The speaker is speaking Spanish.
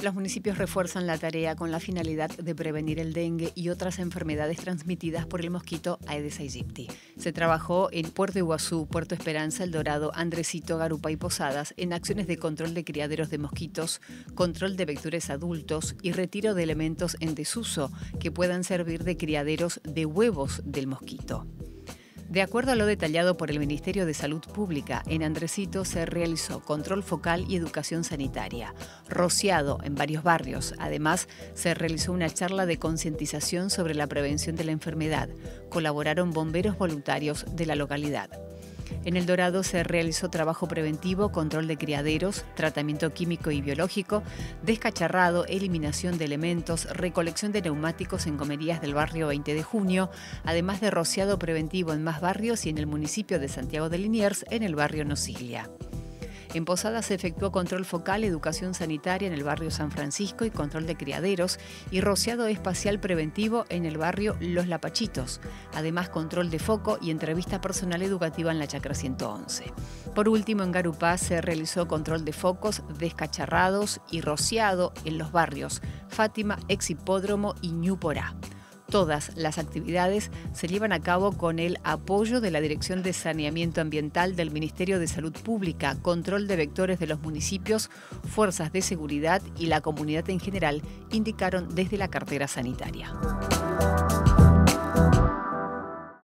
Los municipios refuerzan la tarea con la finalidad de prevenir el dengue y otras enfermedades transmitidas por el mosquito Aedes aegypti. Se trabajó en Puerto Iguazú, Puerto Esperanza, El Dorado, Andresito, Garupa y Posadas en acciones de control de criaderos de mosquitos, control de vectores adultos y retiro de elementos en desuso que puedan servir de criaderos de huevos del mosquito. De acuerdo a lo detallado por el Ministerio de Salud Pública, en Andresito se realizó control focal y educación sanitaria, rociado en varios barrios. Además, se realizó una charla de concientización sobre la prevención de la enfermedad. Colaboraron bomberos voluntarios de la localidad. En El Dorado se realizó trabajo preventivo, control de criaderos, tratamiento químico y biológico, descacharrado, eliminación de elementos, recolección de neumáticos en comerías del barrio 20 de junio, además de rociado preventivo en más barrios y en el municipio de Santiago de Liniers, en el barrio Nocilia. En Posadas se efectuó control focal, educación sanitaria en el barrio San Francisco y control de criaderos y rociado espacial preventivo en el barrio Los Lapachitos. Además, control de foco y entrevista personal educativa en la Chacra 111. Por último, en Garupá se realizó control de focos, descacharrados y rociado en los barrios Fátima, Exhipódromo y Ñuporá. Todas las actividades se llevan a cabo con el apoyo de la Dirección de Saneamiento Ambiental del Ministerio de Salud Pública, control de vectores de los municipios, fuerzas de seguridad y la comunidad en general, indicaron desde la cartera sanitaria.